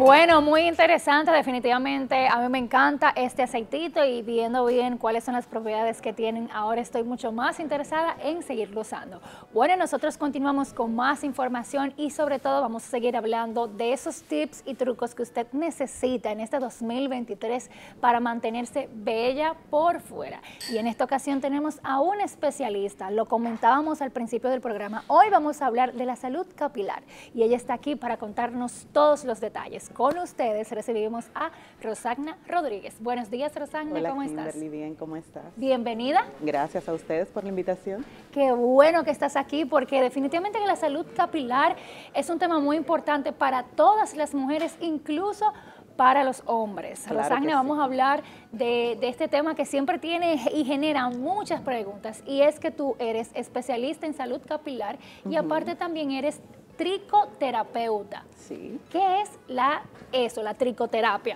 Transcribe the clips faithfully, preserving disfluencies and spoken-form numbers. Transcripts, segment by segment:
Bueno, muy interesante, definitivamente. A mí me encanta este aceitito y viendo bien cuáles son las propiedades que tienen, ahora estoy mucho más interesada en seguirlo usando. Bueno, nosotros continuamos con más información y sobre todo vamos a seguir hablando de esos tips y trucos que usted necesita en este dos mil veintitrés para mantenerse bella por fuera. Y en esta ocasión tenemos a un especialista, lo comentábamos al principio del programa. Hoy vamos a hablar de la salud capilar y ella está aquí para contarnos todos los detalles. Con ustedes recibimos a Rosagna Rodríguez. Buenos días, Rosagna. Hola, ¿Cómo Kimberly, estás? bien, ¿cómo estás? Bienvenida. Gracias a ustedes por la invitación. Qué bueno que estás aquí porque definitivamente que la salud capilar es un tema muy importante para todas las mujeres, incluso para los hombres. Claro Rosagna, sí. vamos a hablar de, de este tema que siempre tiene y genera muchas preguntas, y es que tú eres especialista en salud capilar y Uh-huh. aparte también eres tricoterapeuta. Sí. ¿Qué es la, eso, la tricoterapia?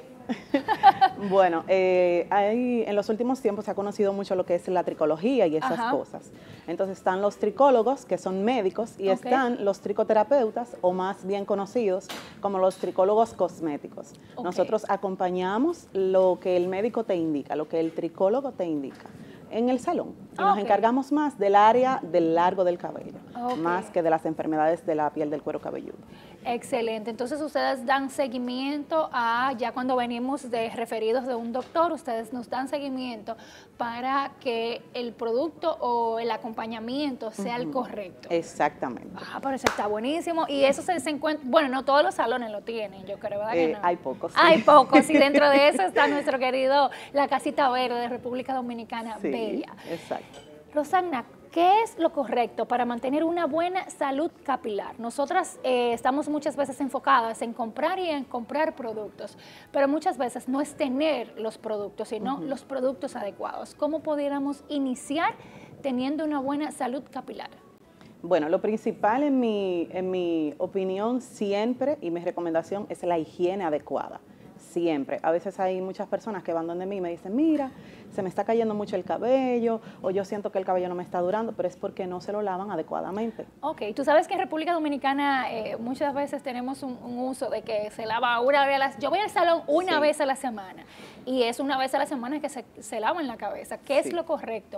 Bueno, eh, hay, en los últimos tiempos se ha conocido mucho lo que es la tricología y esas Ajá. cosas. Entonces están los tricólogos, que son médicos, y Ok. están los tricoterapeutas, o más bien conocidos como los tricólogos cosméticos. Ok. Nosotros acompañamos lo que el médico te indica, lo que el tricólogo te indica en el salón. Y Ah, nos ok. encargamos más del área del largo del cabello, Ok. más que de las enfermedades de la piel del cuero cabelludo. Excelente. Entonces ustedes dan seguimiento a, ya cuando venimos de referidos de un doctor, ustedes nos dan seguimiento para que el producto o el acompañamiento sea el correcto. Exactamente. Ah, pero eso está buenísimo. Y eso se, se encuentra, bueno, no todos los salones lo tienen, yo creo, ¿verdad que Eh, no? hay pocos, sí. Hay pocos, y dentro de eso está nuestro querido, la Casita Verde de República Dominicana, Sí, bella. exacto. Rosagna, ¿qué es lo correcto para mantener una buena salud capilar? Nosotras eh, estamos muchas veces enfocadas en comprar y en comprar productos, pero muchas veces no es tener los productos, sino Uh-huh. los productos adecuados. ¿Cómo pudiéramos iniciar teniendo una buena salud capilar? Bueno, lo principal en mi, en mi opinión siempre, y mi recomendación, es la higiene adecuada. Siempre. A veces hay muchas personas que van donde mí y me dicen, mira, se me está cayendo mucho el cabello, o yo siento que el cabello no me está durando, pero es porque no se lo lavan adecuadamente. Ok, tú sabes que en República Dominicana eh, muchas veces tenemos un, un uso de que se lava una vez a la... Yo voy al salón una Sí. vez a la semana, y es una vez a la semana que se, se lava en la cabeza. ¿Qué Sí. es lo correcto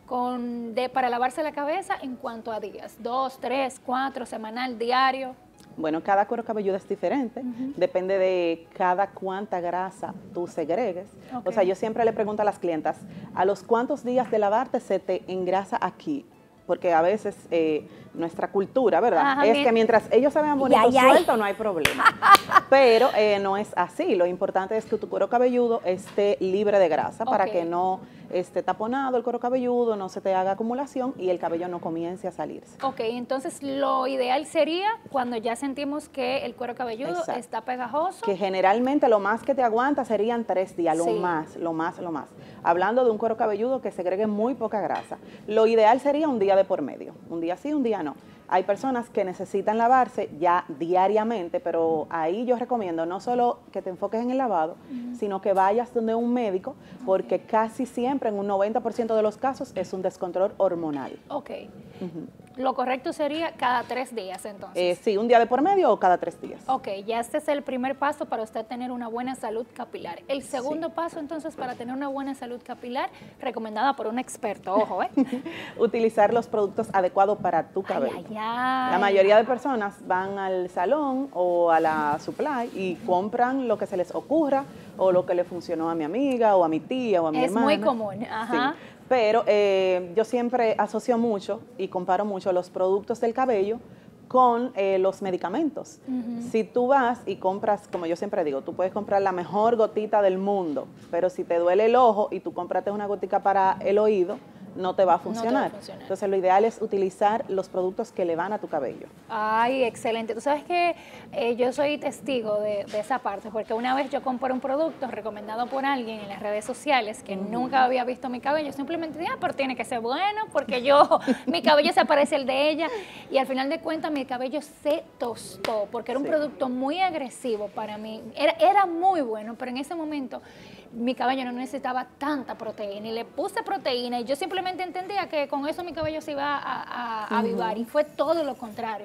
con, de, para lavarse la cabeza en cuanto a días? ¿Dos, tres, cuatro, semanal, diario? Bueno, cada cuero cabelludo es diferente, Uh-huh. depende de cada cuánta grasa tú segregues. Ok. O sea, yo siempre le pregunto a las clientas, ¿a los cuántos días de lavarte se te engrasa aquí? Porque a veces eh, nuestra cultura, ¿verdad? Ajá, es bien. que mientras ellos se vean bonitos Ay, ay. sueltos, no hay problema. Pero eh, no es así. Lo importante es que tu cuero cabelludo esté libre de grasa, para Ok. que no esté taponado el cuero cabelludo, no se te haga acumulación y el cabello no comience a salirse. Ok, entonces lo ideal sería cuando ya sentimos que el cuero cabelludo Exacto. está pegajoso. Que generalmente lo más que te aguanta serían tres días, lo Sí. más, lo más, lo más. Hablando de un cuero cabelludo que segregue muy poca grasa. Lo ideal sería un día de por medio, un día sí, un día no. Hay personas que necesitan lavarse ya diariamente, pero ahí yo recomiendo no solo que te enfoques en el lavado, uh-huh. sino que vayas donde un médico, porque okay. casi siempre, en un noventa por ciento de los casos, es un descontrol hormonal. Ok. Uh-huh. Lo correcto sería cada tres días, entonces. Eh, sí, un día de por medio o cada tres días. Ok, ya este es el primer paso para usted tener una buena salud capilar. El segundo sí. paso, entonces, para tener una buena salud capilar, recomendada por un experto, ojo, ¿eh? Utilizar los productos adecuados para tu cabello. Ay, ay, ay. La mayoría de personas van al salón o a la supply y compran lo que se les ocurra o lo que le funcionó a mi amiga o a mi tía o a mi es hermana. Es muy común, ajá. Sí. Pero eh, yo siempre asocio mucho y comparo mucho los productos del cabello con eh, los medicamentos. Uh-huh. Si tú vas y compras, como yo siempre digo, tú puedes comprar la mejor gotita del mundo, pero si te duele el ojo y tú compraste una gotica para el oído, no te va a funcionar. No te va a funcionar. Entonces lo ideal es utilizar los productos que le van a tu cabello. Ay, excelente. Tú sabes que eh, yo soy testigo de, de esa parte, porque una vez yo compré un producto recomendado por alguien en las redes sociales que uh-huh. nunca había visto mi cabello, simplemente dije, ah, pero tiene que ser bueno, porque yo, mi cabello se parece al de ella, y al final de cuentas mi cabello se tostó, porque era un sí. producto muy agresivo para mí. Era, era muy bueno, pero en ese momento mi cabello no necesitaba tanta proteína, y le puse proteína, y yo simplemente entendía que con eso mi cabello se iba a, a, a avivar, uh-huh. y fue todo lo contrario.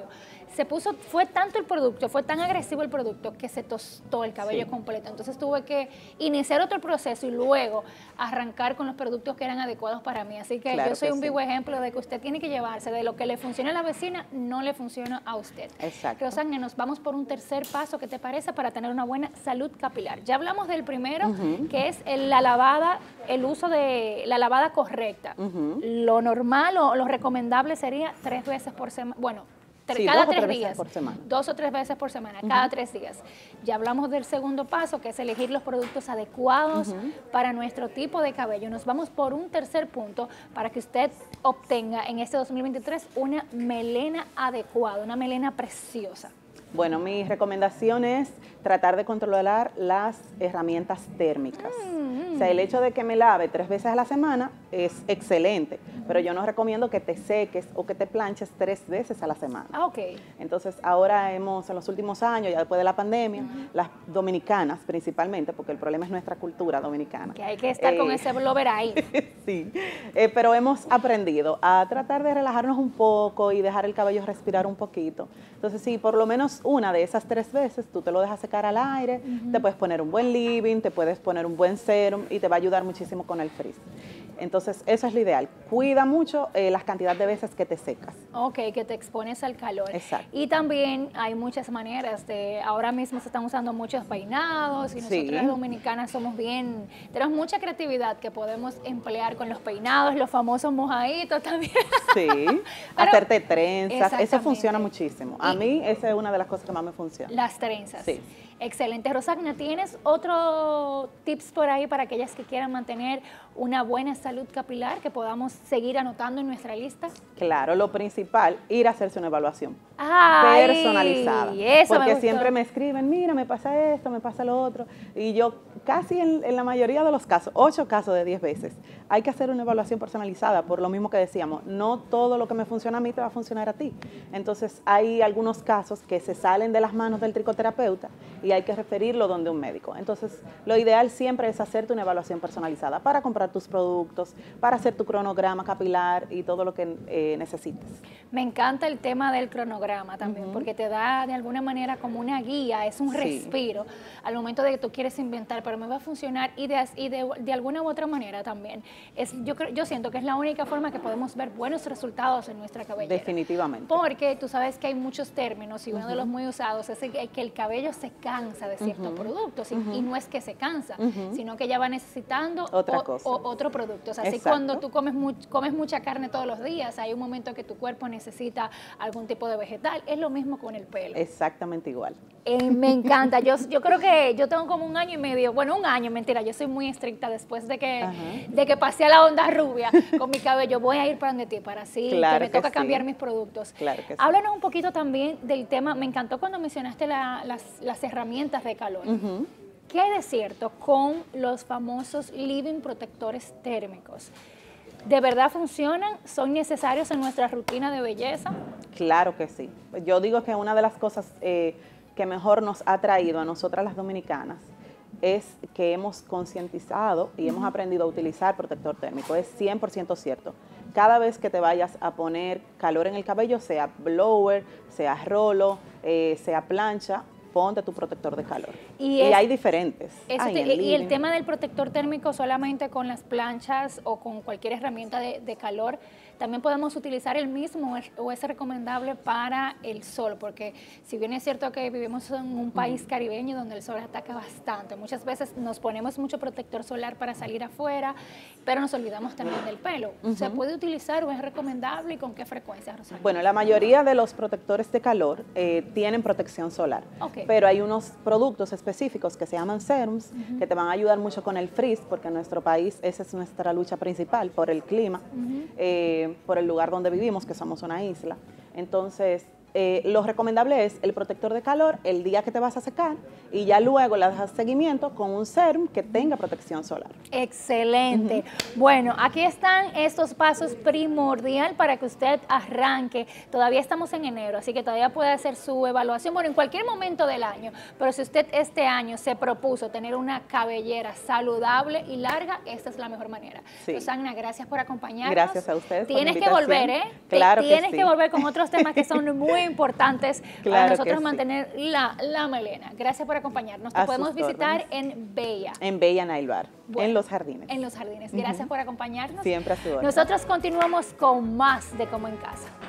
se puso, fue tanto el producto, fue tan agresivo el producto que se tostó el cabello sí. completo. Entonces tuve que iniciar otro proceso y luego arrancar con los productos que eran adecuados para mí. Así que claro yo soy un sí. vivo ejemplo de que usted tiene que llevarse de lo que le funciona a la vecina, no le funciona a usted. Exacto. Rosagna, nos vamos por un tercer paso, ¿qué te parece? Para tener una buena salud capilar. Ya hablamos del primero, uh-huh. que es el, la lavada, el uso de la lavada correcta. Uh-huh. Lo normal o lo recomendable sería tres veces por semana, bueno, Sí, cada dos tres o tres días, veces por semana. dos o tres veces por semana, uh-huh. cada tres días. Ya hablamos del segundo paso, que es elegir los productos adecuados uh-huh. para nuestro tipo de cabello. Nos vamos por un tercer punto para que usted obtenga en este dos mil veintitrés una melena adecuada, una melena preciosa. Bueno, mi recomendación es tratar de controlar las herramientas térmicas. Mm, mm. O sea, el hecho de que me lave tres veces a la semana es excelente, pero yo no recomiendo que te seques o que te planches tres veces a la semana. Ah, ok. Entonces, ahora hemos, en los últimos años, ya después de la pandemia, uh-huh. las dominicanas principalmente, porque el problema es nuestra cultura dominicana. Que hay que estar eh, con ese blower ahí. Sí, eh, pero hemos aprendido a tratar de relajarnos un poco y dejar el cabello respirar un poquito. Entonces, sí, por lo menos una de esas tres veces tú te lo dejas secar al aire, uh-huh. te puedes poner un buen leave-in, te puedes poner un buen serum y te va a ayudar muchísimo con el frizz. Entonces, eso es lo ideal. Cuida mucho eh, las cantidades de veces que te secas. Ok, que te expones al calor. Exacto. Y también hay muchas maneras de, ahora mismo se están usando muchos peinados y nosotros sí. las dominicanas somos bien, tenemos mucha creatividad que podemos emplear con los peinados, los famosos mojaditos también. Sí, pero, hacerte trenzas, eso funciona muchísimo. A y, mí esa es una de las cosas que más me funciona. Las trenzas. Sí. Excelente. Rosagna, ¿tienes otro tips por ahí para aquellas que quieran mantener una buena salud capilar que podamos seguir anotando en nuestra lista? Claro, lo principal, ir a hacerse una evaluación Ay, personalizada. Eso porque me siempre me escriben, mira, me pasa esto, me pasa lo otro. Y yo casi en, en la mayoría de los casos, ocho casos de diez veces, hay que hacer una evaluación personalizada, por lo mismo que decíamos, no todo lo que me funciona a mí te va a funcionar a ti. Entonces hay algunos casos que se salen de las manos del tricoterapeuta y hay que referirlo donde un médico. Entonces, lo ideal siempre es hacerte una evaluación personalizada para comprar tus productos, para hacer tu cronograma capilar y todo lo que eh, necesites. Me encanta el tema del cronograma también, uh-huh. porque te da de alguna manera como una guía, es un respiro sí. al momento de que tú quieres inventar, pero me va a funcionar y de, y de, de alguna u otra manera también. Es, yo, creo, yo siento que es la única forma que podemos ver buenos resultados en nuestra cabellera. Definitivamente. Porque tú sabes que hay muchos términos y uno uh-huh. de los muy usados es que, que el cabello se cansa de ciertos uh-huh. productos y, uh-huh. y no es que se cansa, uh-huh. sino que ya va necesitando Otra o, cosa. O, otro producto. O sea, así Exacto. cuando tú comes, mu comes mucha carne todos los días, hay un momento que tu cuerpo necesita algún tipo de vegetal. Es lo mismo con el pelo. Exactamente igual. Eh, me encanta. Yo, yo creo que yo tengo como un año y medio, bueno, un año, mentira, yo soy muy estricta después de que, uh-huh. de que pasé a la onda rubia con mi cabello. Voy a ir para donde ti, para así claro que me que toca sí. cambiar mis productos. Claro que sí. Háblanos un poquito también del tema, me encantó cuando mencionaste la, las, las herramientas de calor. Uh-huh. ¿Qué hay de cierto con los famosos leave-in protectores térmicos? ¿De verdad funcionan? ¿Son necesarios en nuestra rutina de belleza? Claro que sí. Yo digo que una de las cosas eh, que mejor nos ha traído a nosotras las dominicanas es que hemos concientizado y uh-huh. hemos aprendido a utilizar protector térmico. Es cien por ciento cierto. Cada vez que te vayas a poner calor en el cabello, sea blower, sea rolo, eh, sea plancha, ponte tu protector de calor. Y, y es, hay diferentes. Hay te, el y el tema del protector térmico solamente con las planchas o con cualquier herramienta de, de calor, también podemos utilizar el mismo o es recomendable para el sol, porque si bien es cierto que vivimos en un país uh-huh. caribeño donde el sol ataca bastante, muchas veces nos ponemos mucho protector solar para salir afuera, pero nos olvidamos también del pelo. Uh-huh. ¿Se puede utilizar o es recomendable y con qué frecuencia, Rosalía? Bueno, la mayoría de los protectores de calor eh, tienen protección solar, okay. pero hay unos productos específicos que se llaman serums uh-huh. que te van a ayudar mucho con el frizz, porque en nuestro país esa es nuestra lucha principal por el clima. Uh-huh. eh, por el lugar donde vivimos, que somos una isla. Entonces, eh, lo recomendable es el protector de calor el día que te vas a secar y ya luego le das seguimiento con un serum que tenga protección solar. Excelente. Uh-huh. Bueno, aquí están estos pasos primordial para que usted arranque. Todavía estamos en enero, así que todavía puede hacer su evaluación, bueno, en cualquier momento del año, pero si usted este año se propuso tener una cabellera saludable y larga, esta es la mejor manera. Sí. Rosagna, gracias por acompañarnos. Gracias a ustedes. Tienes que volver, ¿eh? Claro Tienes que sí. que volver con otros temas que son muy muy importantes Claro para que nosotros sí. mantener la, la melena. Gracias por acompañarnos. Te A podemos sus visitar órdenes. en Bella. En Bella Nail Bar, Bueno, en Los Jardines. En Los Jardines. Gracias por acompañarnos. Siempre a su orden. Nosotros continuamos con más de Como en Casa.